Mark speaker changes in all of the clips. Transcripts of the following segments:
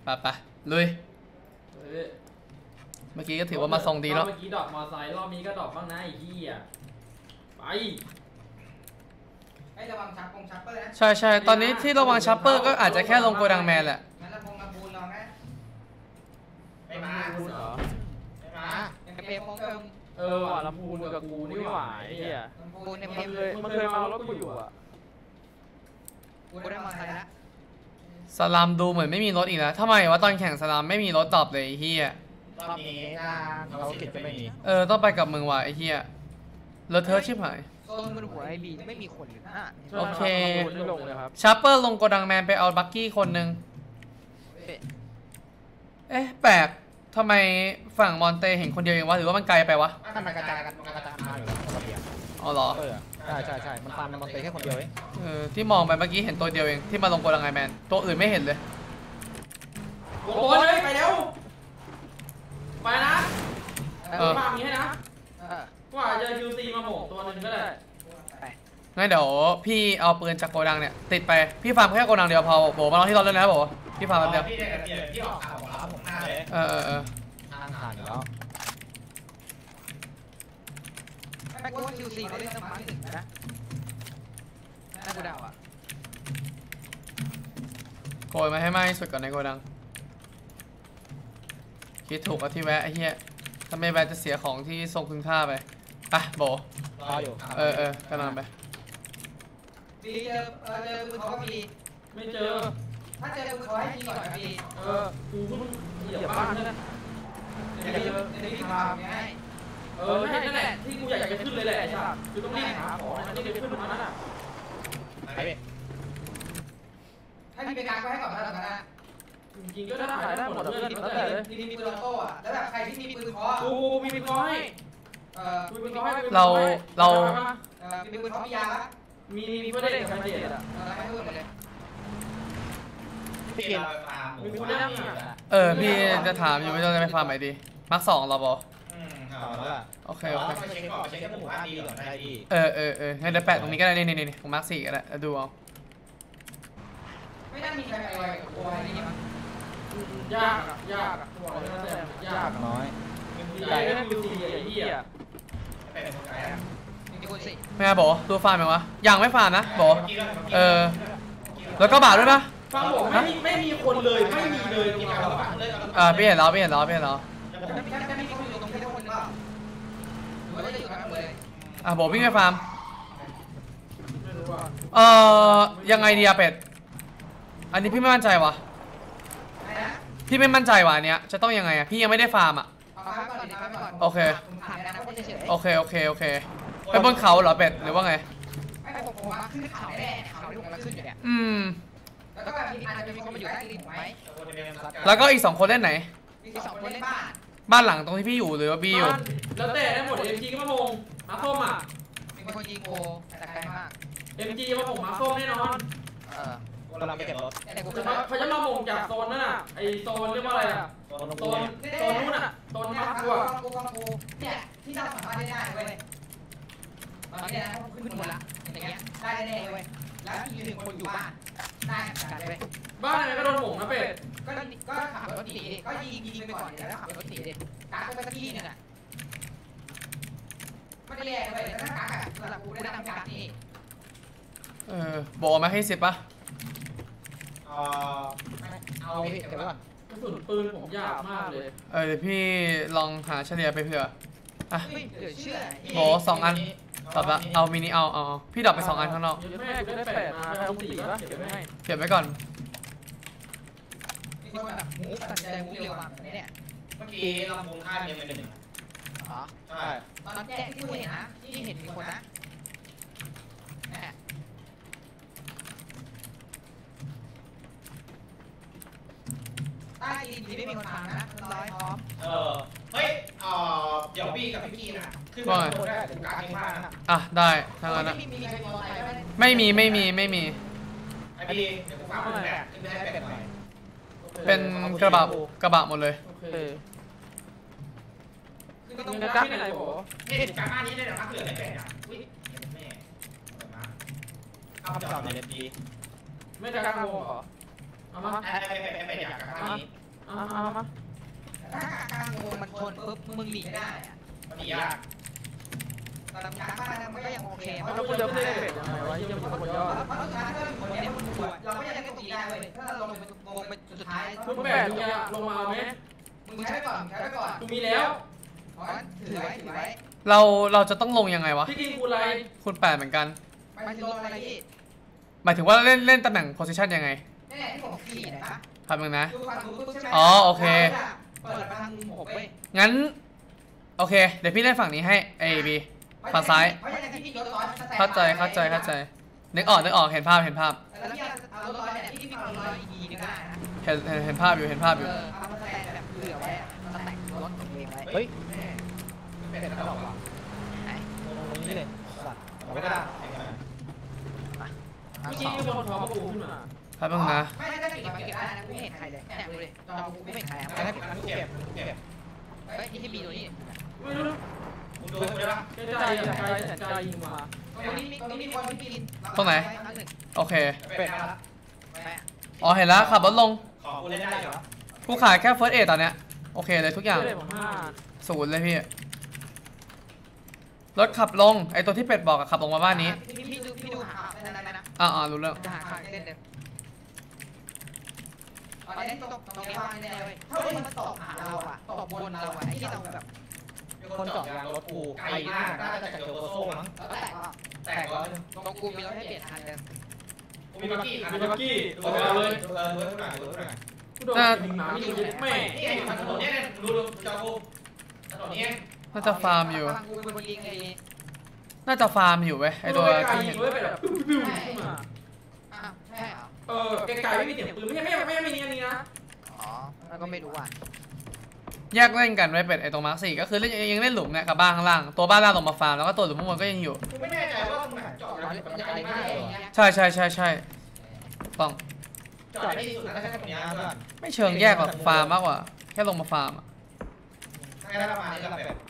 Speaker 1: ไปลุยเมื่อกี้ก็ถือว่ามาทรงดีแล้ว
Speaker 2: เมื่อกี้ดอกมอไซค์รอบนี้ก็ดอกบ้างนะไอ้ที่ไประ
Speaker 3: วังชัปเปอร์นะ
Speaker 1: ใช่ตอนนี้ที่ระวังชัปเปอร์ก็อาจจะแค่ลงโกดังแมนแหละ
Speaker 3: งั้นลำพูนเราไหม
Speaker 2: ไม่มาเหรอ
Speaker 3: ไม่มาเปย์พงเติม
Speaker 2: ว่ะลำพูนกับกูนี่หว่าไอ้เหี้ย
Speaker 3: ลำพูนเนี่ย
Speaker 2: มันเคยมารถกูอยู่อ่ะ
Speaker 3: กูได้มอไซค์แล้ว
Speaker 1: สลามดูเหมือนไม่มีรถอีกแล้วทำไมวะตอนแข่งสลามไม่มีรถดรอปเลยไอ้เฮีย
Speaker 3: รอบนี้เราติดจะไม่มี
Speaker 1: ต้องไปกับมึงว่ะไอ้เฮียเลอะเทอะชิบหาย
Speaker 3: โซนบนหัวไอบีไม่มีคนหรือ
Speaker 1: โอเค
Speaker 2: ลงเลยครับ
Speaker 1: ชัปเปอร์ลงโกดังแมนไปเอาบักกี้คนนึงแปลกทำไมฝั่งมอนเตเห็นคนเดียวเองวะหรือว่ามันไกลไปวะ
Speaker 3: มันกระจายกันมาอยู่คนละเบียร์
Speaker 1: อ๋อเหรอ
Speaker 3: ใช่มันฟาร์มในมอนเตแค่คนเดียวเอง
Speaker 1: ที่มองไปเมื่อกี้เห็นตัวเดียวเองที่มาลงโกดังแมนตัวอื่นไม่เห็นเลย
Speaker 2: โอ้ยไปเร็วไปนะฟาร์มนี้ให้นะว่าจะยูซีมาโหมตัวนึงก็ได้
Speaker 1: งั้นเดี๋ยวพี่เอาปืนจากโกดังเนี่ยติดไปพี่ฟาร์มแค่โกดังเดียวพอโบมาลองที่รถเลยนะโบพี่ฟาร์มแป๊บเดียว
Speaker 3: พี่ออกข่าวผมหน้าเลยทางผ่านแล้วไปกูคิวซีเขาเล่นสมาร์ทหนึ่งนะน่ากูเดาอ่ะ
Speaker 1: โกยมาให้มากที่สุดก่อนในโกดังคิดถูกกับที่แวะไอ้เหี้ยถ้าไม่แวะจะเสียของที่ทรงคุณค่าไปโบ
Speaker 3: รออยู่
Speaker 1: กำลังไป
Speaker 3: ดีเจอปืนเขาก็มี
Speaker 2: ไม่เจอ
Speaker 3: ถ้าเจอปืนเขาให้ยิงก่อนครับพี่
Speaker 2: กูเพิ่งเหยียบบ้านนั่น
Speaker 3: เดี๋ยวพี่พาไง
Speaker 2: นั่นแหละที่กูอยากจะขึ้นเลยแหละใช่ป่ะคือต้องรีบหาของนะที่จะขึ้นมานั่นน่ะ
Speaker 3: ไปถ้ามีเป็นการก็ให้ก่อนนะ
Speaker 2: จริงๆก็ได้หมดเลยแล้วแต่เลย
Speaker 3: มีปืนออโต้อะแล้วแบบใครที่มีปืนเคาะ
Speaker 2: กูมีปืนเคาะให้
Speaker 1: เรา
Speaker 3: มีปืนเคาะมียาละ
Speaker 2: มีเพื่อนเด็กกันเด็ดอ่ะ
Speaker 3: ให้เพื่อนเลย
Speaker 2: พี่เกียร์มีกูนั่ง
Speaker 1: พี่จะถามอยู่ไม่ต้องจะไปฟาร์มไหนดีมาร์ค2เราบอโอเค
Speaker 3: เช็คก่อนเช็คแค่หมู่บ้านดีก่อนได้ดี
Speaker 1: งั้นเดี๋ยวแปะตรงนี้ก็ได้นี่ของมาร์ค4ก็ได้ดูเอา
Speaker 3: ไม่น่ามีใครไปไวกับตัวอะไรนี่มั้ง
Speaker 2: ยากบอกเลยนะแต่ยาก
Speaker 3: น้อย
Speaker 2: ใหญ่ก็ดูดีไอ้เหี้ย
Speaker 1: ไม่เอาบอกตัวฟาร์มไหมวะยังไม่ฟาร์มนะบอกแล้วก็บาทด้วยปะ
Speaker 2: ฟังผมไม่มีคนเลยไม่มีเลยตรง
Speaker 1: เราพี่เห็นแล้วบอกวิ่งไปฟาร์มยังไงดีอะเป็ดอันนี้พี่ไม่มั่นใจวะพี่ไม่มั่นใจวะอันเนี้ยจะต้องยังไงอะพี่ยังไม่ได้ฟาร์มอะโอเคไปบนเขาเหรอเป็ดหรือว่าไง
Speaker 3: ผมว่าขึ้นเขาแน่เขาที่ผมขึ้นอยู่เนี่ยแล้วก็อาจจะมีคนมาอยู่ใต้ดินไหม
Speaker 1: แล้วก็อีก2 คนเล่นไหน
Speaker 3: อีก2 คนเล่น
Speaker 1: บ้านหลังตรงที่พี่อยู่หรือว่าบีอยู่
Speaker 2: แล้วแต่ได้หมด MG ก็มาโมงมาส้มอ่ะ
Speaker 3: มีคนยิงโกแต่ไกลมาก
Speaker 2: MG มาโมงมาส้มแน่นอน
Speaker 3: เราไม่เก็บรถ
Speaker 2: เขาจะมาโมงจากโซนนั่นน่ะไอโซนเรียกว่าอะไรอ่ะโซนนู้นอ่ะโซนมาตัว
Speaker 3: เนี่ยที่เราสามารถได้เว้ยตอนนี้นะเขาขึ้นหมดละอย่างเงี้ยได้แน่เว้ยแล้วอีก1 คนอยู่บ้านได้กันเว้ย
Speaker 2: บ้านอะไรก็โดนหมงนะเป็ด
Speaker 3: ก็ขับรถหนีก็ยิงไปก่อนแล้วขับรถหนีดิการไปสักที่นึงอ่ะไม่ได้แย่เลยแล้วถ้าการอ่ะสำหรับกูได้ทำการนี่
Speaker 1: บอกมาให้10 ป่ะ
Speaker 3: เอาเก็บไว้ก่อน
Speaker 2: กระสุนปืนผมยากมากเลย
Speaker 1: เดี๋ยวพี่ลองหาเฉลี่ยไปเผื่อ
Speaker 3: เดี๋ยวเชื่อ
Speaker 1: โห2 อันตอบละเอามินิเอาพี่ดรอปไป2 อันข้างนอก
Speaker 2: แม่กูได้8มาเอา4ป่ะ
Speaker 1: เก็บไว้ก่อน
Speaker 3: มีคนแบบหมูตัดใจหมูเร็วมากเนี่ย
Speaker 4: เมื่อกี้ลำโพงค่ายเป็น1
Speaker 3: ใช่ตอนแจ้งที่กูเห็นนะที่เห็นมีคนนะใต้ดินที่ไม่มีคนฟังนะ100 พร้อม
Speaker 4: เฮ้ยเดี๋ยวพี่กับพี่นะขึ้นไปโคได้ถึงการที่มากนะ
Speaker 1: ได้ทั้งนั้นนะไม่มี
Speaker 4: ไอ้พี่เดี๋ยวกูฟังคนแบกขึ้นไปให้เป็ดหน่อย
Speaker 1: เป็นกระบะหมดเลย
Speaker 2: คือต้องการที่ไหนโห
Speaker 4: นี่การบ้านนี้ได้หรอครับเหลือได้เป็ดอ่ะอุ้ยแม่เอาคำตอบในเด็ดดี
Speaker 2: ไม่จะการโมเหรอเอามา
Speaker 4: ไปอยากกับบ้านนี้
Speaker 2: มา
Speaker 3: ถ้ากลางวงมันชนปุ๊บมึงหลีกไม่ได้อะ
Speaker 4: มันหนียาก
Speaker 3: แต่กลางบ้านมันก็ยังโอเค
Speaker 2: แล้วกูจะเล่นเป็ดยังไงวะยังมีคนย่อ
Speaker 3: เพราะสุดท้ายถ้าคนเนี้ยมันปวดเราก็ยังเล่นตรงนี้ได้เว้ยถ้าเราลงไปวงเป็นสุดท้าย
Speaker 2: คุณแปดมึงจะลงมาเอาไหม
Speaker 3: มึงใช้ไปก่อนใช้ไปก่อน
Speaker 2: กูมีแล้ว
Speaker 3: เพราะฉะนั้นถือไว้
Speaker 1: เราจะต้องลงยังไงวะ
Speaker 2: พี่กินกูอะไร
Speaker 1: คุณ8เหมือนกัน
Speaker 3: ไปลงอะไรพี่
Speaker 1: หมายถึงว่าเล่นตำแหน่ง position ยังไง
Speaker 3: นี่แหละที่ผมขี่นะ
Speaker 1: ทำยังนะ
Speaker 3: ดูความรู้ปุ๊บใช่ไหม
Speaker 1: อ๋อโอเค
Speaker 3: เปิดมาทางมุม6เว้ย
Speaker 1: งั้นโอเคเดี๋ยวพี่เล่นฝั่งนี้ให้ A B ฝั่งซ้าย
Speaker 3: เพราะอย่างที่พี่ยกร้อย
Speaker 1: เข้าใจนึกออกเห็นภาพ
Speaker 3: แล้วพี่เอารถร้อยเนี่ยพี่เอารถร้อยอีกนึงก็ได้นะ
Speaker 1: เห็นภาพอยู่
Speaker 3: เอามาแสดงแบบเผื่อไว้สแต็กรถของเองไว้
Speaker 5: เฮ้ย
Speaker 4: เป็นกระดอกว่ะ
Speaker 5: ตรงนี้เลยสัตว์เอาไว้ก็ได้
Speaker 2: พี่กินกูโดนท้องกูขึ้นมา
Speaker 1: ภาพบ้างนะ
Speaker 3: ไม่ได้ปิดมาเก็บได้นะกูไม่เห็นใครเลยเนี่ยดูดิจอกูไม่เห็นใคร
Speaker 5: ไม่ได้ปิดมันเก็บ
Speaker 3: เฮ้ยที่มีตัวนี้
Speaker 2: ไม่รู้
Speaker 4: มึงดูใช่ปะ
Speaker 2: ใจแสนใจยิงมา
Speaker 3: ตรงนี้มีคนที่กิน
Speaker 1: ตรงไหน โอเค
Speaker 4: เป็ดมาละ
Speaker 1: อ๋อเห็นแล้วขับรถลง
Speaker 4: ขอกูเล่นได้เหรอ
Speaker 1: กูขายแค่ first aid ตอนเนี้ยโอเคเลยทุกอย่าง
Speaker 2: ได้ผม5
Speaker 1: 0เลยพี่รถขับลงไอตัวที่เป็ดบอกอะขับลงมาบ้านนี้
Speaker 3: พี่ดูหานั่นนะ
Speaker 1: รู้เรื่อง
Speaker 3: จะหาข้างเส้นเดิมตอนนี้ตรงนี้ว่างแน่เลยถ้ามันตกหาเราอะตกบนเราอะไอ้ที่เราแบบ
Speaker 5: คนเจาะยางรถกูไกลมากน่าจะจากเกียวโตโซ่มั้ง
Speaker 3: แล้วแตกอ่ะ
Speaker 4: แตกร้อย
Speaker 3: ตรงกูมีรถให้เปลี่ยนคันเดิม
Speaker 4: กูมีบักกี้
Speaker 2: มีบักกี้
Speaker 4: ดู
Speaker 2: เอา
Speaker 4: เล
Speaker 2: เลย
Speaker 4: ดูเลยดูหน่อยดูหน่อย
Speaker 2: กูโดนยิงหมาไม่ยิงแม่
Speaker 4: นี่ไอ้ถนนเนี่ยดูเจ้ากูถนนนี้
Speaker 1: น่าจะฟาร์มอยู่
Speaker 3: กูเป็นคนยิงไอ้
Speaker 1: น่าจะฟาร์มอยู่เว้ยไอตัว
Speaker 2: ไกล
Speaker 1: ที่
Speaker 2: ยิ
Speaker 1: เห็
Speaker 2: ง
Speaker 1: น
Speaker 2: ด้วยไปแบบปิ้วขึ้นมา
Speaker 3: อ้าวใช่เหรอ
Speaker 2: ไกลไม่มีเสียงปืนไม่มีนี่นะ
Speaker 3: อ๋อแล้วก็ไม่รู้อ่ะ
Speaker 1: แยกเล่นกันไว้เป็ดไอตรงมาร์ค4ก็คือยังเล่นหลุมเนี่ยกับบ้านข้างล่างตัวบ้านล่างลงมาฟาร์มแล้วก็ตัวหลุมข้างบนก็ยังอยู่
Speaker 4: กูไม่แน่ใจว่ามึงจอดอะไรกับไกลมากเลย
Speaker 1: ใช่ต้อง
Speaker 4: จอดได้ที่สุดแล้วแค่ตรงนี้เพื่อน
Speaker 1: ไม่เชิงแยกหรอกฟาร์มมากกว่าแค่ลงมาฟาร์มอะ
Speaker 4: แค่ประมาณนี้ก็เป็ด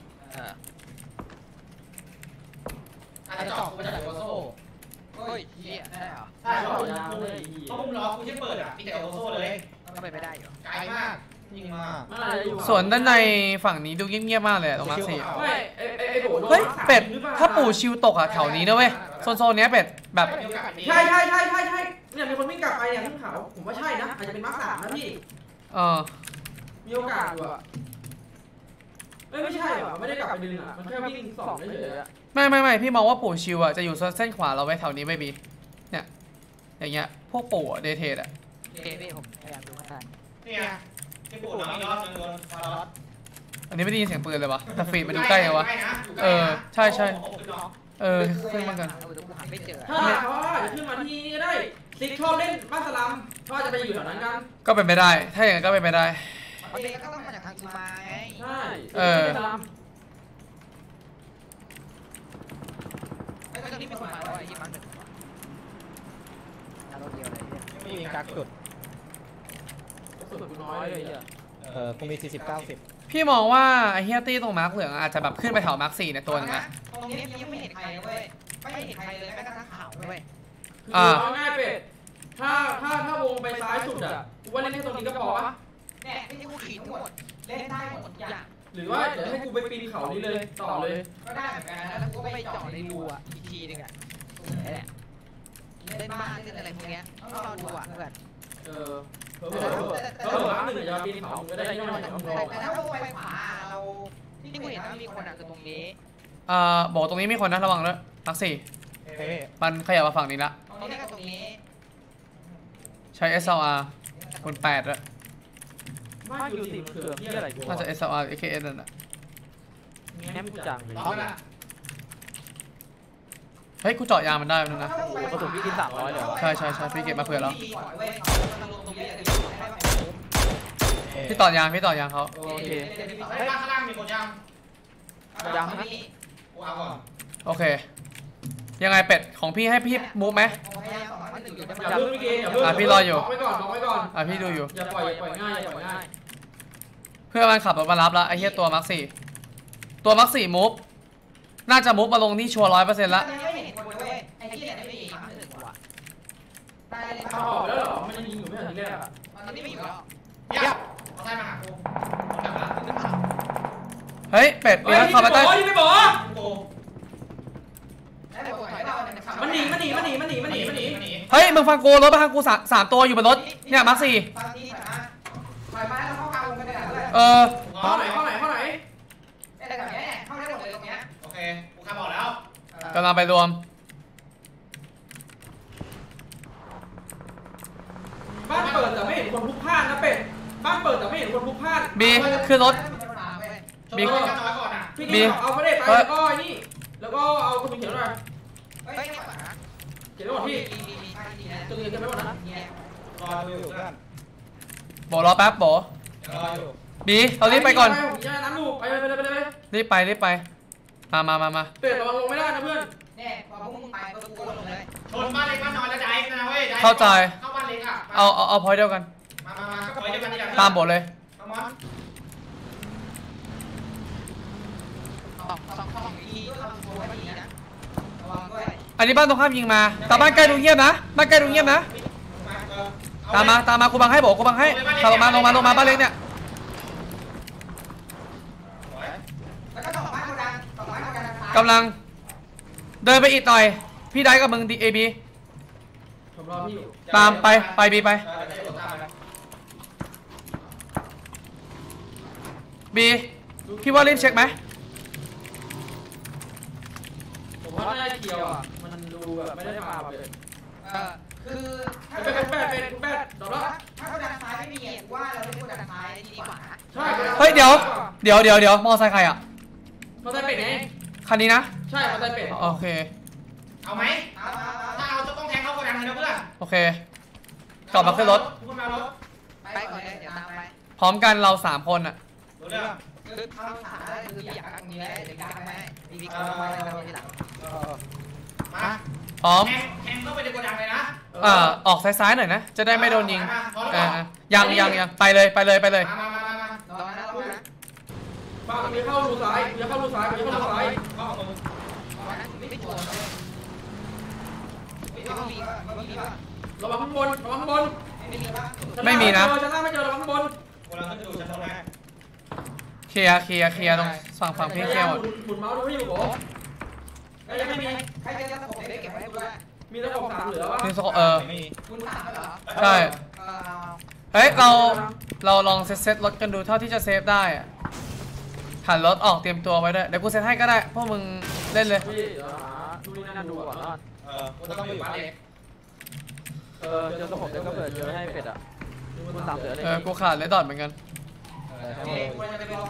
Speaker 4: อาจจะจอดกูมาจากโอโซ่
Speaker 3: เฮ้ยเฮียได้เหรอ
Speaker 4: ใช่เพราะมุมล้อกูที่เปิดอ่ะมีแต่โอโซ่เลย
Speaker 3: ก็เป็นไปได้อยู่
Speaker 4: ไกลมาก
Speaker 5: ยิงมา
Speaker 1: ส่วนด้านในฝั่งนี้ดูเงียบๆมากเลยอะตรงมาร์ค4
Speaker 2: ไม่ไอ้โบ
Speaker 1: เฮ้ยเป็ดถ้าปู่ชิวตกอะแถวนี้นะเว้ยโซนเนี้ยเป็ดแบบ
Speaker 2: ใช่เนี่ยมีคนวิ่งกลับไปเนี่ยขึ้นเขาผมว่าใช่นะอาจจะเป็นมาร์ค3นะพี่ มีโอกาสอยู่อะไม่ใช่หรอไม่ได้กลับไปดึงอะมันแค่วิ่ง2เฉยๆอะ
Speaker 1: ไม่พี่มองว่าปู่ชิวอะจะอยู่เส้นขวาเราไว้แถวนี้ไม่บีเนี่ยอย่างเงี้ยพวกปู่เดเทดอะ
Speaker 3: โอเคพี่ผมพยายามดูให้ได้
Speaker 4: เนี่ยที่ปู่น้องรอบนึงโดนฟาร์ด
Speaker 1: อันนี้ไม่ได้ยินเสียงปืนเลยวะแต่ฟีดมันดูใกล้เลยวะขึ้นมากัน
Speaker 3: เอาดูกูหาไม่เจอ
Speaker 2: ถ้าเขาจะขึ้นมาที่นี่ก็ได้ซิกชอบเล่นบ้านสลัมเขาจะไปอยู่แถวนั้นกัน
Speaker 1: ก็เป็นไปได้ถ้าอย่างนั้นก็เป็นไปได้
Speaker 3: ประเด็นก็ต้องมาจากทางกูมาไง
Speaker 2: ใช่
Speaker 3: แล้วตอนนี้มีคนมาแล้วไอ้ที่มันหนึ่งรถเดียวเลยเนี่ย
Speaker 5: ไม่ยิงกักจุด
Speaker 2: สุดกูน้อยเลยอ่ะ
Speaker 5: กูมี40-90
Speaker 1: พี่มองว่าไอ้เฮียตี้ตรงมาร์คเหลืองอาจจะแบบขึ้นไปแถวมาร์ค4ในตัวนึงนะ
Speaker 3: ตรงนี้ยังไม่เห็นใครเว้ยไม่เห็นใครเลยแม้กระทั่งข่าวเว้ย
Speaker 2: เอาง่ายเป็ดถ้าวงไปซ้ายสุดอ่ะกูว่าเล่นแค่ตรงนี้ก็พอวะ
Speaker 3: เนี่ยที่กูขี่ทั้งหมดเล่นได้หมดทุกอย่าง
Speaker 2: หรือว่าเดี๋ยวให้กูไปปีนเขานี่เลยต่อเลย
Speaker 3: ก็ได้เหมือนกันแล้วกูก็ไปเจาะในรูอ่ะอีกทีนึงอ่ะนี่แหละเล่นบ้านเล่นอะไรพวกเนี้ยต้องรอดูอ่ะเพื่อน
Speaker 2: เผื่อมาร์ค1จะปีนเขาก็ได้ไม่ต้องมา
Speaker 3: แต่ถ้าวงไปขวาเราที่กูเห็นว่ามีคนอ่ะคือตรงนี้
Speaker 1: บอกตรงนี้มีคนนะระวังด้วยมาร์ค4มันขยับมาฝั่งนี้ละ
Speaker 3: ตรงนี้กับตรงนี้
Speaker 1: ใช้ SLR คน8แล้ว
Speaker 2: บ้านอยู่ติดเขื่อนที่อะไรกู
Speaker 1: น่าจะ SLR AKS นั่นแหละ
Speaker 2: แง้มจังเลย
Speaker 4: พร้อมละ
Speaker 1: เฮ้ยกูเจาะยางมันได้นึงนะ
Speaker 5: กระสุนพี่กิน300เลยเหรอ
Speaker 1: ใช่พี่เก็บมาเผื่อแล้วพี่ต่อยางเขา
Speaker 2: โอเค
Speaker 4: ข้างล่างมีคนยัง
Speaker 2: ยัง
Speaker 4: กูเอาก่อน
Speaker 1: โอเคยังไงเป็ดของพี่ให้พี่มูฟไหม
Speaker 2: อย่าเพิ่งพี่เกย์อย่าเพิ่ง
Speaker 1: พี่รออยู่
Speaker 2: บอกไว้ก่อน
Speaker 1: พี่ดูอยู่
Speaker 2: อย่าปล่อยง่าย
Speaker 1: เพื่อนมันขับรถมารับแล้วไอ้เหี้ยตัวมาร์ค4ตัวมาร์ค4มูฟน่าจะมูฟมาลงที่ชัวร์100%ละ
Speaker 3: ไม่เห็นคนเว้ยไอ้ที่เนี่ยไม่มีมาถึงว่ะได้เลย
Speaker 2: เอาออกแล้วเหรอมันยังยิงอยู่ไม่ถึงแรกอ่ะ
Speaker 3: ตอนนี้ไม่อยู่แล้ว
Speaker 4: ยับเอาใต้มาหากูกลับมาขึ้นมา
Speaker 1: เฮ้ยเป็ดมีนัดขับมาใต้
Speaker 2: นี่ไม่บอก
Speaker 4: กู
Speaker 3: แล้วผมถอยเราเนี่ยขับ
Speaker 2: มันหนี
Speaker 1: เฮ้ยมึงฟังกูรถมาทางกูสามตัวอยู่บนรถเนี่ยมาร์ค4
Speaker 3: ฟังที่ถอยมาแล้วเข้ากลางวงกันได้ด้วย
Speaker 2: เข้าไหน
Speaker 3: แต่แบบนี้เข้าได้หมดเลยตรงเนี้ย
Speaker 4: โอเคกูขับออกแล้ว
Speaker 1: กำลังไปรวม
Speaker 2: บ้านเปิดแต่ไม่เห็นคนพลุกพล่านนะเป็ดบ้านเปิดแต่ไม่เห็นคนพลุกพล่าน
Speaker 1: บีขึ้นรถ
Speaker 4: มีคนน้อยก่อนอ่ะ
Speaker 2: พี่นี่เอาไปได้ไปแล้วก็นี่แล้วก็เอากระสุนเขียวหน่อย
Speaker 3: เฮ้ยไม่ขวา
Speaker 2: เขียวหมดพี่
Speaker 3: มีป้ายดีนะ
Speaker 2: กระสุนเขียวไม่หมดนะ
Speaker 3: เนี่ย
Speaker 4: รอดูอยู่เพื่อน
Speaker 1: โบรอแป๊บโบ
Speaker 4: รออยู่
Speaker 1: บีเรารีบไปก่อน
Speaker 2: ผมจะน้ำลูกไปเลย
Speaker 1: รีบไปมา
Speaker 2: เป็ดระวังลงไม่ได้นะเพื่อน
Speaker 3: เนี่ยพอพวกมึงไปก็กูลงเลย
Speaker 4: ชนบ้านเล็กบ้านน้อยแล้วได้นะเว้ยเข้าบ้านเล็กอ่ะ
Speaker 1: เอาพอยเดียวกัน
Speaker 4: มาก็ปล่อยเดียวกันนี่แหละ
Speaker 1: ตามโบเลย
Speaker 4: มามอน
Speaker 3: สองอีก็ทำโชว์ไว้ดีนะระวังด้วย
Speaker 1: อันนี้บ้านตรงข้ามยิงมาแต่บ้านใกล้ดูเงียบนะบ้านใกล้ดูเงียบนะตามมากูบังให้โบกูบังให้ขับลงมาบ้านเล็กเนี่ย
Speaker 3: แล้วก็ต่อไม้โกดัง
Speaker 1: กำลังเดินไปอีกหน่อยพี่ได้กับมึงดีเอบี
Speaker 2: ผมรอพี่อยู่
Speaker 1: ตามไปบีไปบีพี่ว่ารีบเช็คไหม
Speaker 2: ผมว่าน่าจะเกี่ยวอ่ะมันดูแบบไม่ได้มาแบบเลย
Speaker 3: คือถ้า
Speaker 2: เป็ดจบแล้ว
Speaker 3: ถ้าโกดังซ้ายไม่มีว่าเราเล่นโกดังซ้ายดีกว่า
Speaker 2: ใช่
Speaker 1: เฮ้ยเดี๋ยวมอไซค์ใครอ่ะ
Speaker 2: มาใส่เป็ดไง
Speaker 1: คันนี้นะ
Speaker 2: ใช่มาใส่เป็ด
Speaker 1: โอเค
Speaker 4: เอาไหมถ้าเอาจะต้องแทงเข้าโกดังเลยนะเพื่อน
Speaker 1: โอเคกลับมาขึ้นรถ
Speaker 4: คุณมารถ
Speaker 3: ไปก่อนเลยเดี๋ยวตามไป
Speaker 1: พร้อมกันเรา3คนอ่ะ
Speaker 4: รู้เรื่อง
Speaker 3: คือเข้าขาได้คืออยากตรงนี้เลยเดี๋ยวการไปมีก็ไว้เราทีหลัง
Speaker 4: มา
Speaker 1: พร้อม
Speaker 4: แทงเข้าไปในโกดังเลยนะ
Speaker 1: ออกซ้ายๆหน่อยนะจะได้ไม่โดนยิง ยังไปเลย
Speaker 4: มา
Speaker 3: รอนะ
Speaker 2: บ้านมีเข้ารูซ้ายเข้ารูซ้าย
Speaker 4: เข้าของมึง
Speaker 3: รอนะไม่โจรเลยไม่ต้องมีก็
Speaker 2: ระวังข้างบน
Speaker 1: ไม่มีนะ
Speaker 2: ชั้นล่างไม่เจอระวังข้างบน
Speaker 4: กูเราขึ้นดูชั้นตรงไหน
Speaker 1: เคลียร์ตรงฝั่งพี่เคลียร์หมด
Speaker 2: หมุนเมาส์ดูให้อยู่โหยังไม่มี
Speaker 3: ใครจะผมได้เก็บไว้ด้วย
Speaker 2: มีตะขบ3เหลือวะ
Speaker 1: นี่
Speaker 4: ไม่มี
Speaker 3: คุณถามเหรอ
Speaker 1: ใช่เฮ้ยเราลองเซตรถกันดูเท่าที่จะเซฟได้อะหันรถออกเตรียมตัวไว้ด้วยเดี๋ยวกูเซตให้ก็ได้พวกมึงเล่นเลย
Speaker 2: พี่ดูนี่นั่นดูก่อน
Speaker 4: กูต้องอยู่บ้านเล็ก
Speaker 5: เจอตะขบก็เปิดเจอให้เป็ดอ่ะคุณตามเสือเลย
Speaker 1: กูขาดเลดดอทเหมือนกัน
Speaker 3: นี่ควรจะไปลอง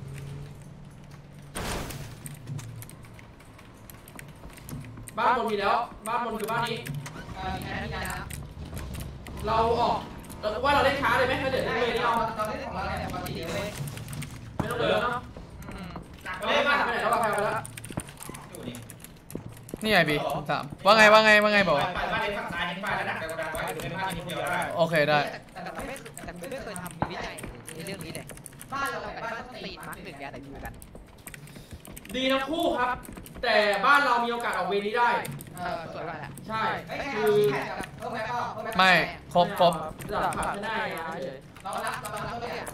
Speaker 2: บ้านบนมีแล้วบ้านบนคือบ้านนี้
Speaker 3: มีแค่นี้นะ
Speaker 2: เราออกเราว่าเราเล่นช้าเลยไหมถ้าเดี๋ยว
Speaker 3: ได้
Speaker 2: เลยนี่
Speaker 3: เรา
Speaker 2: เอา
Speaker 3: เราเล่นของเราเนี่ยปกติเลย
Speaker 2: ไม่ต้องเดินเนาะ
Speaker 4: หนัก
Speaker 2: เรา
Speaker 4: เล
Speaker 2: เล่
Speaker 4: ย
Speaker 2: นบ้า
Speaker 4: บ้าน น
Speaker 2: ไปไหนเราไปแล้ว
Speaker 4: อยู่นี่
Speaker 1: นี่ไงบี3ว่าไงบอก
Speaker 4: บ้านเล็กฝั่งซ้ายทิ้งไปแล้วดักในโกดังไว้ถึงเป็นบ้านทีเดียวได้
Speaker 1: โอเคได้
Speaker 3: แต่ไม่เคยทำวิจัยในเรื่องนี้เลยบ้านเรากับบ้านต้องตีมาร์กหนึ่งแต่อยู่กัน
Speaker 2: ดีทั้งคู่ครับ แต่บ้านเรามีโอกาสออกเวรนี้ได้
Speaker 3: สวยมากแหละ
Speaker 2: ใช่
Speaker 3: คื
Speaker 2: คือ อ
Speaker 1: ไม่ครบ
Speaker 2: ระดับขาดไม่ได้นะ
Speaker 3: เรารับตัวเนี่ย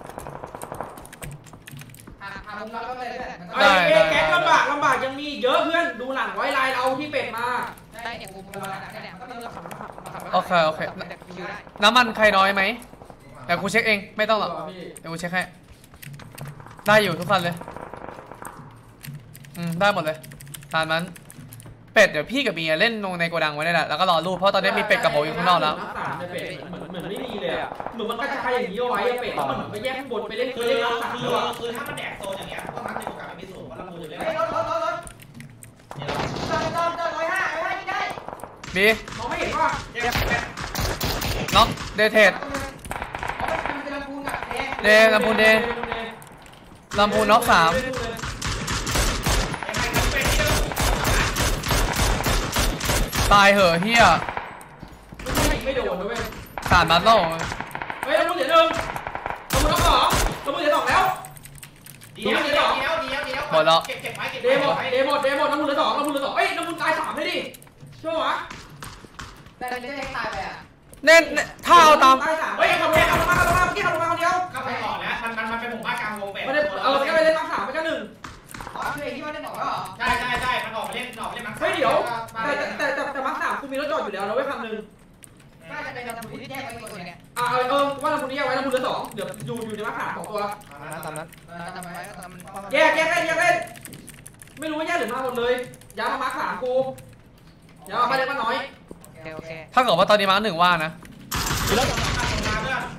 Speaker 3: หามุมเราก็เลย
Speaker 2: ไอ้แก๊งลำบากยังมีเยอะเพื่อนดูหลังไว้ลายเราที่เป็ดมา
Speaker 3: ได้เนี่ยมุมเราเนี่ยก็ไม่ต้องขับ
Speaker 1: โอเคน้ำมันใครน้อยไหมเดี๋ยวกูเช็คเองไม่ต้องหรอกเดี๋ยวกูเช็คให้ได้อยู่ทุกคันเลยได้หมดเลยตามนั้นเป็ดเดี๋ยวพี่กับเมียเล่นลงในโกดังไว้ได้แหละแล้วก็รอรูปเพราะตอนนี้มีเป็ดกับโบอยู่ข้างนอกแล้ว
Speaker 2: เป็ดเหมือนไม่มีเลยอ่ะเหมือนมันกระจายอย่างนี้เอาไว้เป็ดมันไปแยกข้างบนไปเล่นคือถ้า
Speaker 4: มันแดกโซนอย่างเงี้ยก็มักจะโอกาสไม่สูงเพราะเราอยู่เลย
Speaker 3: รถ105นี่ได้
Speaker 1: บี
Speaker 2: มองไม่เห็นว่า
Speaker 1: น็อกเดเทดลำพูนน็อก3ตายเหอะเฮีย
Speaker 2: ไม่โดนด้วย
Speaker 1: 3 นัดแล้ว
Speaker 2: เฮ้ยลำพูนเสีย1ลำพูนน็อก2ลำพูนเสีย2แล้ว
Speaker 4: ดีแล้วเก็บไว้เก็บ
Speaker 2: เดหมดลำพูนเหลือ2เอ้ยลำพูนตาย3เลยดิช่วงวะ
Speaker 3: แต่จะตายไปอ่ะ
Speaker 1: เน่นถ้าเอาตาม
Speaker 2: ใต้สามเฮ้ยขับลงมาเมื่อกี้ขับลงมาคนเดียว
Speaker 4: เข้าไปก่อนแล้วมันเป็นหมู่บ้านกลางวงเป็ด
Speaker 2: ไม่ได้ก็ไปเล่นมาร์ค 3ไปกัน1
Speaker 3: อ๋อคือไอ้ที่ว่าได้บอกแล้วเหรอ
Speaker 4: ใช่มันออกไปเล่นมา
Speaker 2: เฮ้ยเดี๋ยวแต่มาร์ค 3กูมีรถจอดอยู่แล้วเราไว้คันนึง
Speaker 3: น่าจะเป็นลำพูที่แยกไว้ตัวเนี่ย
Speaker 2: ว่าลำพูนี้แยกไว้ลำพูเหลือ2เดี๋ยวอยู่ในมาร์ค 3 2ตัว
Speaker 5: ตามนั้น
Speaker 3: ทำไมก็ทำ
Speaker 2: แยกเล่นไม่รู้ว่าแยกหรือมาหมดเลยย้ายมาร์ค 3กูย้ายมาเล่นมาน้อย
Speaker 3: โอเค
Speaker 1: ถ้าเกิดว่าตอนนี้มาร์ค 1ว่างนะ
Speaker 4: มีรถ2คันมาเพื่อน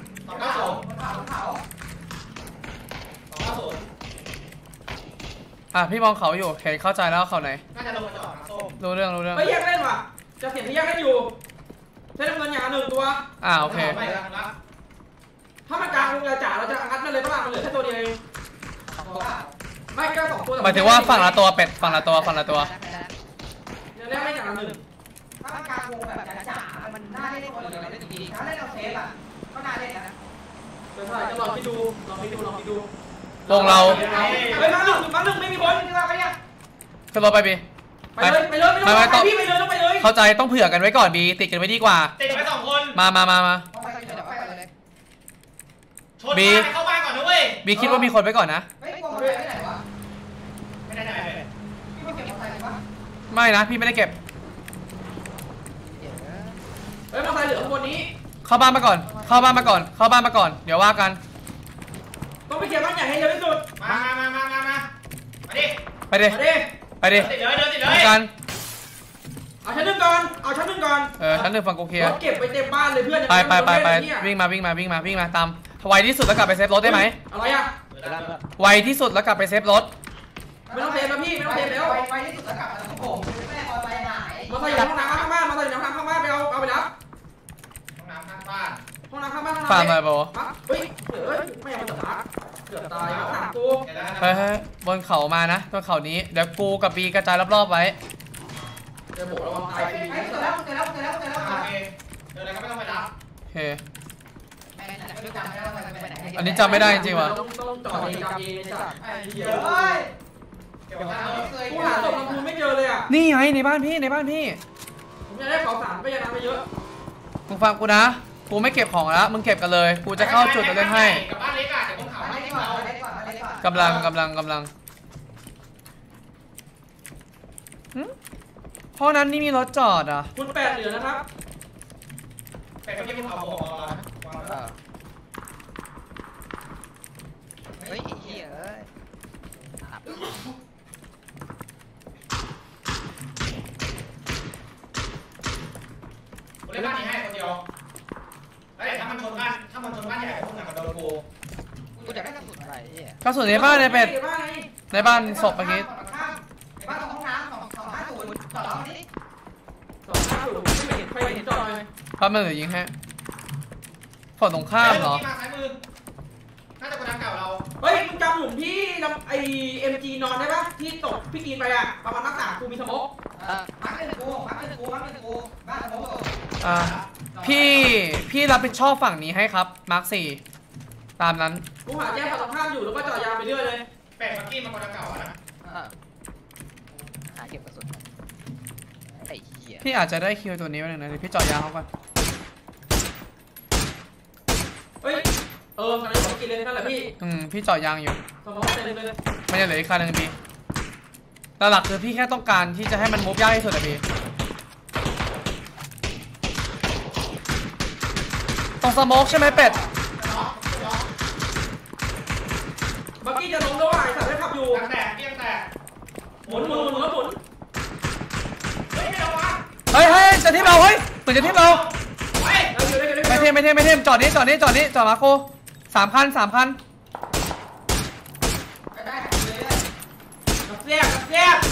Speaker 4: 290
Speaker 1: พี่มองเขาอยู่เห็นเข้าใจแล้วเขาไหน
Speaker 4: น่าจะลงมาจอดส้ม
Speaker 1: รู้เรื่อง
Speaker 2: ไม่แยกเล่นว่ะจะเสียงที่แยกเล่นอยู่ใช้น้ำเงินอย่าง1ตัว
Speaker 1: โอเค
Speaker 2: ถ้ามันกลางวงจ่าเราจะงัดมันเลยเพราะมันเหลือแค่ตัวเดียวเองไม่ก็2ตัว
Speaker 1: หมายถึงว่าฝั่งละตัวเป็ดฝั่งละตัว
Speaker 2: เล่นไม่อย่างละ1
Speaker 3: ถ้าการวงแบบจ๋ามันน่าเล่นคนเดียวได้จริงๆถ้าเล่นเราเซฟอ่ะก็น่าเล่นนะ
Speaker 2: เดี๋ยวจะลองไปดู
Speaker 1: วงเรา
Speaker 2: เฮ้ยมาหนึ่งไม่มีคน
Speaker 3: ที่ว่าไปเนี่ย
Speaker 1: ขึ้นรถไปบี
Speaker 2: ไปเลยไม่ต้องไปพี่ไปเลยต้องไปเลย
Speaker 1: เข้าใจต้องเผื่อกันไว้ก่อนบีติดกันไว้ดีกว่า
Speaker 4: ติดไป2คน
Speaker 1: มา
Speaker 3: ไปเลย
Speaker 4: ชนบ้านเข้าบ้านก่อนนะเว้ย
Speaker 1: บีคิดว่ามีคนไว้ก่อนนะ
Speaker 3: เฮ้ยกลัวมันไปไหนวะ
Speaker 4: ไม่ได้เลย
Speaker 3: พี่ไม่เก็บมอเตอร์ไซค์เลยวะ
Speaker 1: ไม่นะพี่ไม่ได้เก็บ
Speaker 2: เฮ้ยมอเตอร์ไซค์เหลือข้างบนนี้
Speaker 1: เข้าบ้านมาก่อนเดี๋ยวว่ากัน
Speaker 2: ต้องไปเก็บบ้านใหญ่ให้เร็วที่สุด
Speaker 4: มาดิ
Speaker 1: ไปดิ
Speaker 4: ติดเลย
Speaker 1: กัน
Speaker 2: เอาชั้นหนึ่งก่อนชั้นหนึ่ง
Speaker 1: ฝั่งกูเคลียร์
Speaker 2: รถเก็บไปเต็มบ้านเลยเพื่อน
Speaker 1: ไปวิ่งมาตามไวที่สุดแล้วกลับไปเซฟรถได้ไหม
Speaker 2: อะไรอ่ะ
Speaker 1: ไวที่สุดแล้วกลับไปเซฟรถ
Speaker 2: ไม่ต้องเซฟแล้วพี่ไม่ต้องเซฟแล้ว
Speaker 3: ไปที่สุดแล้วกลับมาที่ผมไม่ได้มอเตอร์ไซค์หาย
Speaker 2: มอเตอร์ไซค์อยู่ห้องน้ำข้างบ้านไปเอาไปรับ
Speaker 4: ห้องน้ำข้างบ้าน
Speaker 2: ห้องน้ำข้างบ้าน
Speaker 1: ฟาร์มอะไรบอก
Speaker 2: เฮ้ยไม่เอามาจับมาเกือบตายมาถามกู
Speaker 1: เฮ้ยบนเขามานะบนเขานี้เดี๋ยวกูกับบีกระจายรอบๆไว้
Speaker 2: จะบอกระวังตายฟรี
Speaker 3: เจอแล้ว
Speaker 4: โอเคเดินอะไรก็ไม่ต้องไปรับ
Speaker 1: โอเค
Speaker 3: ไปไหน
Speaker 1: อันนี้จำไม่ได้จริงๆว่ะ
Speaker 2: ต้องจอดเองจับเองจัด
Speaker 3: เดี๋ยวเฮ้ย
Speaker 4: เก็บไว้
Speaker 2: กูหาศพลำพูนไม่เจอเลยอ่ะ
Speaker 1: นี่ไงในบ้านพี่
Speaker 2: ผมจะได้เผาสารไปยังน้ำไปเยอะ
Speaker 1: มึงฟังกูนะกูไม่เก็บของแล้วมึงเก็บกันเลยกูจะเข้าจุดแล้วเล่นให้
Speaker 4: กับบ้านเล็กอ่ะเดี๋ยวผมเขา
Speaker 3: ไป
Speaker 4: ให้
Speaker 3: ดี
Speaker 4: ที่
Speaker 3: กว่า
Speaker 4: เรา
Speaker 3: ไปดีกว่าไปดีกว่า
Speaker 1: กำลังเพราะนั้นนี่มีรถจอดอ่ะ
Speaker 2: คุณ8เหลือนะครับ
Speaker 4: เป็ดเมื่อกี้ผมเอาของเราแล้ว
Speaker 3: เฮ้ยเหี้ยเอ้ย
Speaker 4: ผมเล่นบ้านนี้ให้คนเดียวแล้วเดี๋ยวถ้ามันชนบ้านใหญ่พวกนั้นมันโดนกู
Speaker 3: กูจะได้กระสุนอะไรเหี้ย
Speaker 1: กระสุนในบ้านในเป็ดในบ้านศพเมื่อกี้
Speaker 3: บ้านตรงห้องน้ำ250ต่อรอบนี้
Speaker 2: 250ไม่เห็นใครเห็นจอดเลย
Speaker 1: ปั๊มมันหรือยิงให้ฝั่งตรงข้ามเหรอ
Speaker 4: มาซ้ายมือน่าจะคนน้ำเก่าเรา
Speaker 2: เฮ้ยมึงจำหลุมที่ไอ MG นอนได้ปะที่ตกพี่กินไปอ่ะประมาณนัก3กูมีสโมก
Speaker 3: มาร์ค1กูบ้านสมมติ
Speaker 1: พี่รับผิดชอบฝั่งนี้ให้ครับมาร์ค4ตามนั้น
Speaker 2: กูหาแยกฝั่งตรงข้ามอยู่แล้วก็จอดยาวไปเรื่อยเลย
Speaker 4: เป็ดเมื่อกี้มาคนน้ำเก่านะ
Speaker 3: หาเก็บกระสุนไอ้เหี้ย
Speaker 1: พี่อาจจะได้คิวตัวนี้ไว้หนึ่งนะเดี๋ยวพี่จอดยางเขาก่อน
Speaker 2: เฮ้ยตอนนี้ผมกินเลยนั่นแหละพี่
Speaker 1: พี่จอดยางอยู่
Speaker 2: สโมกเต็มเลย
Speaker 1: มันยังเหลืออีกคันหนึ่งพี่หลักคือพี่แค่ต้องการที่จะให้มันมูฟยากที่สุดอะพี่ตรงสโมกใช่ไหมเป็ด
Speaker 2: เมื่อกี้จะลงด้วยไอ้สัตว์ได้ขับอยู่
Speaker 4: ยังแตก
Speaker 2: หมุนแล้วหมุน
Speaker 4: เฮ้ยไม่เอาวะ
Speaker 1: เฮ้ยจะทิ่มเราเฮ้ยเหมือนจะทิ่มเรา
Speaker 4: เฮ้ย
Speaker 1: ไม่เทมจอดนี้จอดมาโค3 คัน
Speaker 3: ได้เลย
Speaker 2: เสียบ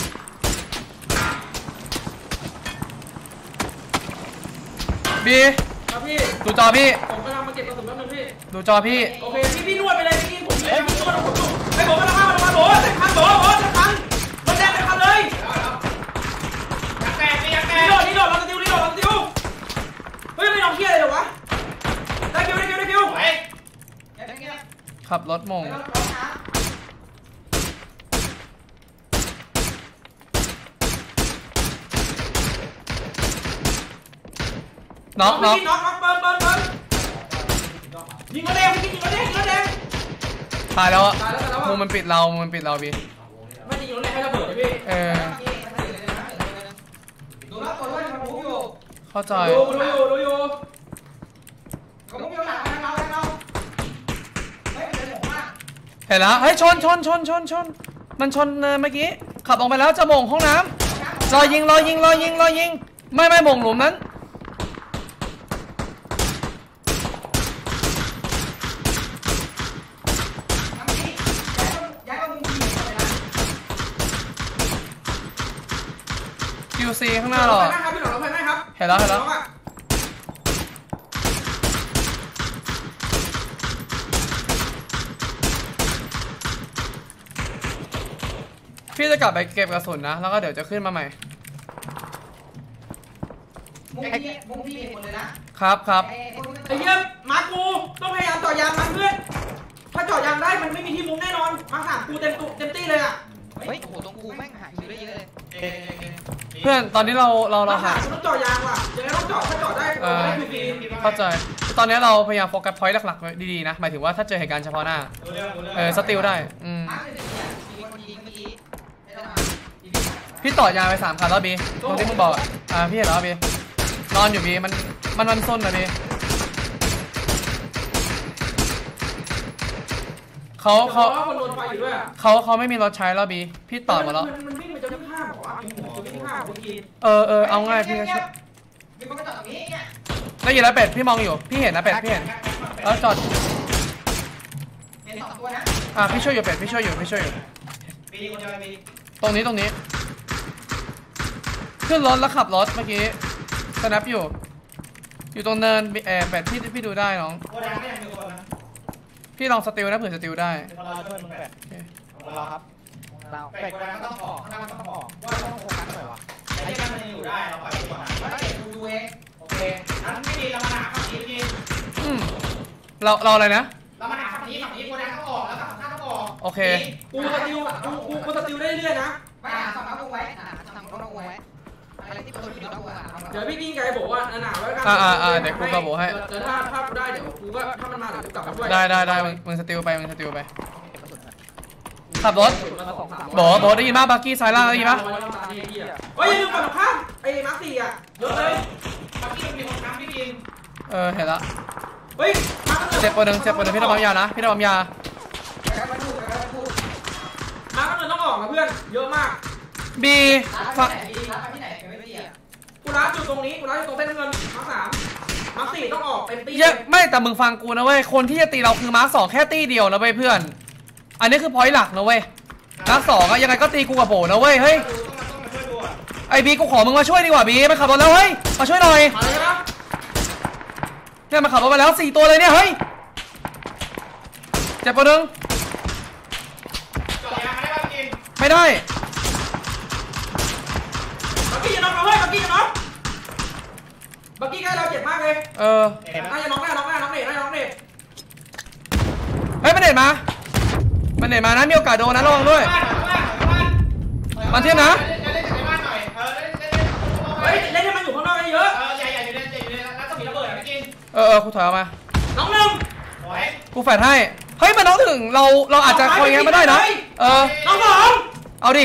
Speaker 1: บี
Speaker 2: ครับพี่
Speaker 1: ดูจอพี่
Speaker 2: ผมกำลังมาเก็บกระสุนแป๊บนึงพี่
Speaker 1: ดูจอพี่
Speaker 2: โอเคพี่นวดไปเลยพี่ผมนวดผมอยู่ไอ้ผมกำลังมาโอ้เต็มคันโอ้เต็มคันรถแดงเต็มคันเลย
Speaker 4: ยังแตก
Speaker 2: นี่โดดเราจะติวเฮ้ยไม่ลองเที่ยเลยเหรอวะได้คิว
Speaker 4: เฮ้ย
Speaker 1: ขับรถมงน็อก
Speaker 2: เบิ้ลยิงกระเด้งยิงกระเด้งยิงกระเด้ง
Speaker 1: ตายแล้วอะ
Speaker 2: ตายแล้ว
Speaker 1: มุมมันปิดเราบี
Speaker 2: ไม่ยิงกระเด้งให้ระเบิดพี่
Speaker 3: ดูแล้วตัวด้วยมันมุกอยู่
Speaker 1: เข้าใจ
Speaker 2: ดูอยู่
Speaker 3: ก็มุกอยู่หลังเราเฮ้ยเป็นหมกมาก
Speaker 1: เห็นแล้วเฮ้ยชนมันชนเมื่อกี้ขับออกไปแล้วจะโมงห้องน้ำรอยิงไม่โมงหลุมนั้น
Speaker 3: ย้ายมุมยิงไปนะ
Speaker 1: QC ข้างหน้าเรา
Speaker 2: ครับพี่หนุ่มเราไปไหมครับ
Speaker 1: เห็นแล้วพี่จะกลับไปเก็บกระสุนนะแล้วก็เดี๋ยวจะขึ้นมาใหม่
Speaker 3: มุมพี่หมดเลยนะครับ
Speaker 2: ไอ้เหี้ยมากูต้องพยายามจ่อยางมันเพื่อนถ้าจ่อยางได้มันไม่มีที่มุมแน่นอนมาสามกูเต็มตี้เลยอ่ะ
Speaker 3: เฮ้ยโอ้โหตรงกูแม่งหาคิวได้เยอะเลย
Speaker 1: เพื่อนตอนนี้เราหา
Speaker 2: ต้องจ่อยางว่ะยังไงต้องจ่อถ้าจ่อได้ได้คือฟรี
Speaker 1: เข้าใจตอนนี้เราพยายามโฟกัสพอยต์หลักๆไว้ดีๆนะหมายถึงว่าถ้าเจอเหตุการณ์เฉพาะหน้าสติลได้พี่ต่อยางไป3 คันแล้วบีตรงที่มึงบอกพี่เห็นแล้วบีนอนอยู่บีมันส้นนะบีเขาไม่มีรถใช้แล้วบีพี่ต่อมาแล้ว
Speaker 2: มันวิ่งไปจะวิ่งข้ามหรอจะวิ่งข้ามเมื่อกี้
Speaker 1: เอาง่ายพี่ก็ช่วย
Speaker 3: มีคนมาจอดตรงนี้เนี่ย
Speaker 1: ได้ยินแล้วเป็ดพี่มองอยู่พี่เห็นนะเป็ดพี่เห็นแล้วจอด
Speaker 3: เห็น2 ตัวนะ
Speaker 1: พี่ช่วยอยู่เป็ดพี่ช่วยอยู่ตรงนี้ขึ้นรถแล้วขับรถเมื่อกี้สแนปอยู่ตรงเนินเป็ดพี่ดูได้น้องพี่ลองสติลนะเผื่อสติลได้
Speaker 5: เราครับเราเป็ดก็ต้องออกข้างหน้าต้องออกว่าต้องโฟกัสหน่อยวะ
Speaker 4: ไอ้ที่มันอยู่ได้เราปล่อยก่อน
Speaker 3: แล้วเดี๋ยวดูเอง
Speaker 4: โอเคนั้นไม่ดีเรามาหาฝั่งนี้ดี
Speaker 1: เราอะไรนะ
Speaker 4: เรามาหาฝั่งนี้โกดังต้องออกแล้วฝั่งข้างต้องออก
Speaker 1: โอเค
Speaker 2: กูสติลได้เรื่อยนะ
Speaker 3: ไปหาฝั่งเขาไว้ทำเขาไว้อะไรที่ตัวที่เราไว้
Speaker 2: เดี๋ยวพี่กิ้งไก่บอกว่าหนาไว้กัน
Speaker 1: เดี๋ยวกูกระโบให้
Speaker 2: แต่ถ้ากูได้เดี๋ยวกูก็ถ้ามันมาเดี๋ยวกูกลับมาช่วย
Speaker 1: ได้มึงสติลไปขับรถโบได้ยินป่ะบักกี้ซ้ายล่างได้ยินป่ะ
Speaker 2: เฮ้ยอย่าลืมฝั่งข้ามไอ้มาร์ค 4อ่ะเยอะเลย
Speaker 4: เมื่อกี้มันมีคนทำพี่กิน
Speaker 1: เห็นละ
Speaker 2: เฮ้ยมาร์ค
Speaker 1: เจ็บตัวหนึ่งพี่ระวังยานะพี่ระวังยา
Speaker 2: มาร์คต้องออกนะเพื่อนเยอะมาก
Speaker 1: บีฝั่ง
Speaker 3: ที่ไหนไม่ดีอ่ะ
Speaker 2: กูร้านอยู่ตรงนี้กูร้านอยู่ตรงเส้นเงินมาร์ค 3มาร์ค 4ต้องออกเป็นตี
Speaker 1: ไม่แต่มึงฟังกูนะเว้ยคนที่จะตีเราคือมาร์ค 2แค่ตีเดียวนะเว้ยเพื่อนอันนี้คือพอยต์หลักนะเว้ยมาร์ค 2ยังไงก็ตีกูกับโบนะเว้ยเฮ้ย
Speaker 4: ต้องมาช่วยดูอ่ะ
Speaker 1: ไอบีกูขอมึงมาช่วยดีกว่าบีมาขับรถแล้วเฮ้ยมาช่วยหน่อย
Speaker 2: มาเลยนะ
Speaker 1: เนี่ยมาขับรถไปแล้ว4 ตัวเลยเนี่ยเฮ้ยเจ็บตัวหนึ่ง
Speaker 4: จ่อยางมาได้ป่ะกิน
Speaker 1: ไม่ได้
Speaker 2: บักกี้จะน็อกเราเฮ้ยบักกี้จะน็อกบักกี้ใกล้เราเจ็บมากเลยน่าจะน็อกเน็ต
Speaker 1: เฮ้ยมันเด็ดมานะมีโอกาสโดนนะระวังด้วยมาเทียบนะ
Speaker 4: เล่นจากในบ้านหน่อยเล่น
Speaker 2: เฮ้ยเล่นให้มันอยู่ข้างนอกเยอะ
Speaker 4: ใหญ่อยู่ในแล้วต้องมีระเบิดอ่ะพี่กิน
Speaker 1: กูถอยออกมา
Speaker 2: น้องหนึ่ง
Speaker 4: โอ้ย
Speaker 1: กูแฟดให้เฮ้ยมันน้องถึงเราอาจจะคอยงั้นไม่ได้นะ
Speaker 2: น้องสอง
Speaker 1: เอาดิ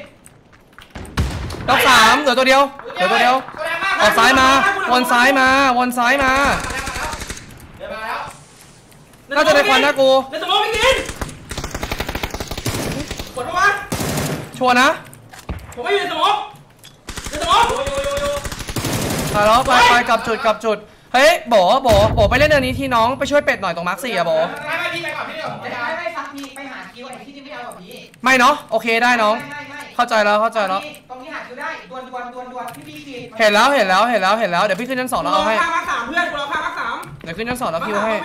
Speaker 1: ดอก3เหลือตัวเดียวออกซ้ายมาวนซ้ายมา
Speaker 4: เดินมาแล้ว
Speaker 1: น่าจะได้ควันนะกู
Speaker 2: ในสมองไม่กินกดเข้ามา
Speaker 1: ชัวร์นะ
Speaker 2: ผมไม่อยู่ในสมอง
Speaker 4: อยู่
Speaker 1: ตายแล้วไปกลับจุดเฮ้ยโบไปเล่นเรื่องนี้ที่น้องไปช่วยเป็ดหน่อยตรงมาร์ค 4อะโบ
Speaker 4: ไม่พี่ไปก่อนพี่เดี๋ยวผมไปได้
Speaker 3: ไม่ฟังพี่ไปหาคิวไอ้ที่ไม่เอาแบบนี้
Speaker 1: ไม่เนาะโอเคได้น้องเข้าใจแล้ว
Speaker 3: ตรงนี้หาคิวได้ดวนพี่
Speaker 1: เห็นแล้วเดี๋ยวพี่ขึ้นชั้น 2แล้วเอาให้
Speaker 2: ข้ามา3เพื่อนกูรอข้ามา3
Speaker 1: เดี๋ยวขึ้นชั้น 2แล้วคิวให้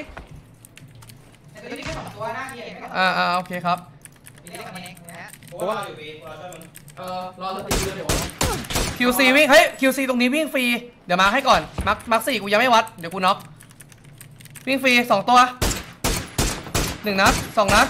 Speaker 3: แต่ตัวนี้แค่2 ตัวหน้าที่
Speaker 1: โอเคครับ
Speaker 4: โอ้เราอยู่ปีเราช่วยมึง
Speaker 2: รอสตีเดี๋ยว
Speaker 1: QC วิ่งเฮ้ย QC ตรงนี้วิ่งฟรีเดี๋ยวมาให้ก่อนมาร์ค 4กูยังไม่วัดเดี๋ยวกูน็อกวิ่งฟรี2 ตัว1 นัด 2 นัด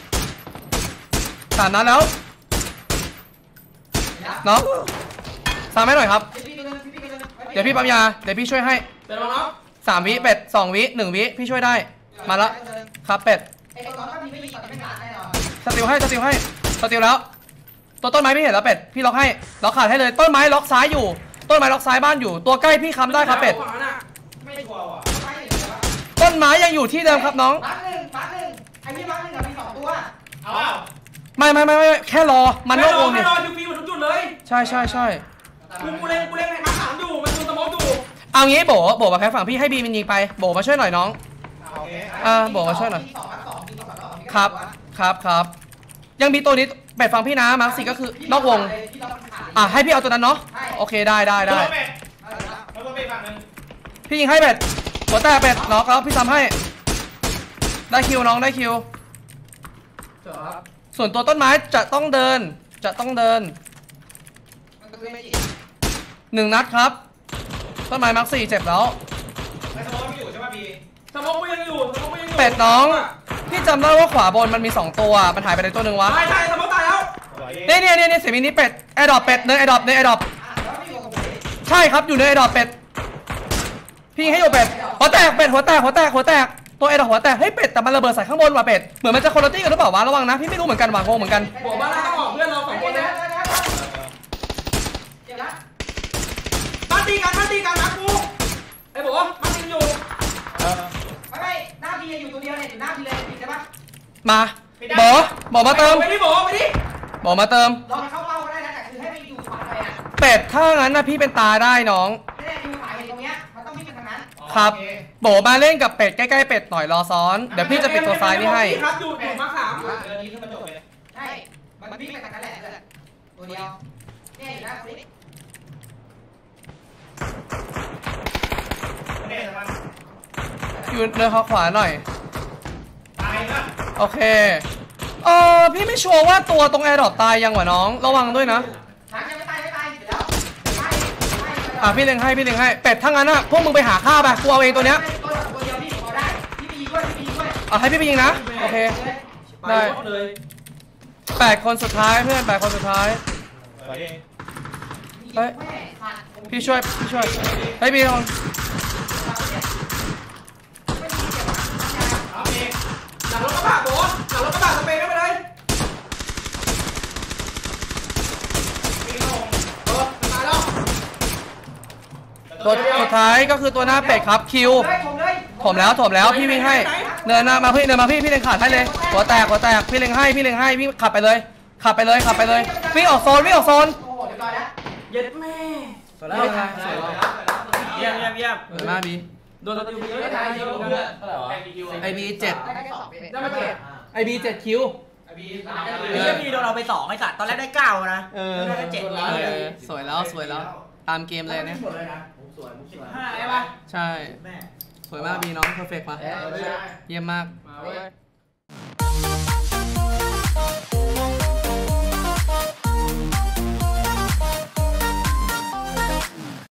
Speaker 1: 3 นัดแล้วน็อกซ้ำให้หน่อยครับเดี๋ยวพี่ปั๊มยาเดี๋ยวพี่ช่วยให้
Speaker 2: เป็นรองน้อง
Speaker 1: 3 วิเป็ด2 วิ1 วิพี่ช่วยได้มาละครับเป็ด
Speaker 3: ไอ้ตัวน้องก็มีไม่ยิงก่อนไม่ขาดแน่นอน
Speaker 1: สติลให้สติลแล้วตัวต้นไม้พี่เห็นแล้วเป็ดพี่ล็อกให้ล็อกขาดให้เลยต้นไม้ล็อกซ้ายอยู่ต้นไม้ล็อกซ้ายบ้านอยู่ตัวใกล้พี่ค้ำได้ครับเป็ด
Speaker 4: ไม่ชัวร์ว่ะ
Speaker 3: ไม่เห็นเลยว่า
Speaker 1: ต้นไม้ยังอยู่ที่เดิมครับน้อง
Speaker 3: มาร์คหนึ่งไอ้ที่มาร์คหนึ่งมี2ตัว
Speaker 4: เอาเปล่า
Speaker 1: ไม่แค่รอมันโลกวง
Speaker 2: ไม่
Speaker 1: เนี่ย
Speaker 2: รอคิวฟีหมดทุกจุดเลย
Speaker 1: ใช่
Speaker 2: กูเล็งให้มา3อยู่มันดูสมองอยู่
Speaker 1: เอางี้โบมาแพ้ฝั่งพี่ให้บีมันยิงไปโบมาช่วยหน่อยน้อง
Speaker 4: โอเค
Speaker 1: โบมาช่วยหน่อย
Speaker 3: มี2
Speaker 1: ครับยังมีตัวนี้เป็ดฟังพี่นะมาร์ค4ก็คือนอกวงให้พี่เอาตัวนั้นเนาะโอเคได้
Speaker 4: แล้วก็เป็นฝั่งนึง
Speaker 1: พี่ยิงให้เป็ดหัวแตกเป็ดน็อกแล้วพี่ทำให้ได้คิวน้องได้คิวส่วนตัวต้นไม้จะต้องเดิน1 นัดครับต้นไม้มาร์ค4เจ็บแล้ว
Speaker 4: ไอ้สมองไม่อยู่ใช่ป่ะพี่
Speaker 2: สมองกูยังอยู่
Speaker 1: เป็ดน้องพี่จำได้ว่าขวาบนมันมี2ตัวมันหายไปในตัวหนึ่งวะ
Speaker 2: ใช่สมองตายแล้ว
Speaker 1: เนี่ยเสียงมินิเป็ดแอร์ดรอปเป็ดเนินแอร์ดรอปใช่ครับอยู่ในแอร์ดรอปเป็ดพี่ให้อยู่เป็ดหัวแตกเป็ดหัวแตกตัวแอร์ดรอปหัวแตกเฮ้ยเป็ดแต่มันระเบิดใส่ข้างบนว่ะเป็ดเหมือนมันจะคนละตี้กันหรือเปล่าวะระวังนะพี่ไม่รู้เหมือนกันว่ะงงเหมือนกัน
Speaker 2: บอกว่าเราต้องออกเพื่อนเรา2คนนะมาตีกันนะกูไอ้บอกว่ามาตีอยู่
Speaker 3: ไม่หน้าบีอยู่ตัวเดียวเนี่ยอยู่หน้าบีเลยปิดใช่ปะ
Speaker 1: มาบอกมาเติม
Speaker 2: ไปดิ
Speaker 1: บอกมาเติม
Speaker 3: ลองเข้าเป้าก็ได้นะแต่คือให้ไปอยู่ขวาไปอ่ะ
Speaker 1: เป็ดถ้างั้นนะพี่เป็นตาได้น้อง
Speaker 3: ไม่ได้อยู่ขวาเห็นตรงเนี้ยมันต้องวิ่งไปทางนั้น
Speaker 1: ครับโบมาเล่นกับเป็ดใกล้ๆเป็ดหน่อยรอซ้อนเดี๋ยวพี่จะปิดตัวซ้ายนี่ให้
Speaker 2: ครับอยู่มา3
Speaker 4: เดือนนี้ขึ้นมาจบเลย
Speaker 3: ใช่มันวิ่งไปทางนั้นแหละตัวเดียวเนี่ยอยู่หน้าคนนี้
Speaker 4: ไม่ได้ใช่ป่ะ
Speaker 1: อยู่เนินขวาหน่อย
Speaker 4: ตายป่ะ
Speaker 1: โอเคพี่ไม่ชัวร์ว่าตัวตรงแอร์ดรอปตายยังวะน้องระวังด้วยนะ
Speaker 3: หางยังไม่ตายเดี๋ยวแล้ว
Speaker 1: พี่เล็งให้เป็ดถ้างั้นพวกมึงไปหาข้าวไปกูเอาเองตัวเนี้ย
Speaker 3: ตัวเดียวพี่พอได้พี่ไปยิงด้วย
Speaker 1: ให้พี่ไปยิงนะโอเคได้8 คนสุดท้ายเพื่อน8 คนสุดท้ายพี่ช่วยเฮ้ยพี่ลอง
Speaker 4: เอาเอง
Speaker 2: หลังรถกระบะโบหลังรถกระบะสเปรย์ไม่เป็นไร
Speaker 4: พี่ลง
Speaker 2: ตายแล้ว
Speaker 1: ตัวสุดท้ายก็คือตัวหน้าเป็ดครับคิวถมแล้วพี่วิ่งให้เดินมาพี่เล็งขาดให้เลยหัวแตกพี่เล็งให้พี่ขับไปเลยวิ่งออกโซน
Speaker 3: โอ้โหเรียบร้อยแล้ว
Speaker 2: เย็ดแม่สวยแล้วเยี่ยม
Speaker 1: เออมาบี
Speaker 2: โดนตัวยูบี
Speaker 3: ไม่
Speaker 2: ไม่
Speaker 3: ได้
Speaker 2: ได้
Speaker 3: เย
Speaker 2: เย
Speaker 3: อะ
Speaker 2: อะ
Speaker 3: เพื่อน
Speaker 1: ไอบี7
Speaker 3: ได้แค่2เป็น
Speaker 2: ได้มา7
Speaker 1: ไอบี7คิว
Speaker 4: ไอ้บี
Speaker 2: ไอ้เหี้ยมีโดนเราไป2ไอ้สัตว์ตอนแรกได้9นะได้แค่7แล้ว
Speaker 1: สวยแล้วตามเกมเลยเนี่ย
Speaker 2: หมดเลยนะ5ใช่ปะ
Speaker 1: ใช่
Speaker 2: แม่
Speaker 1: สวยมากบีน้องเพอร์เฟกต์มาเยี่ยมมาก
Speaker 2: มาเว้ย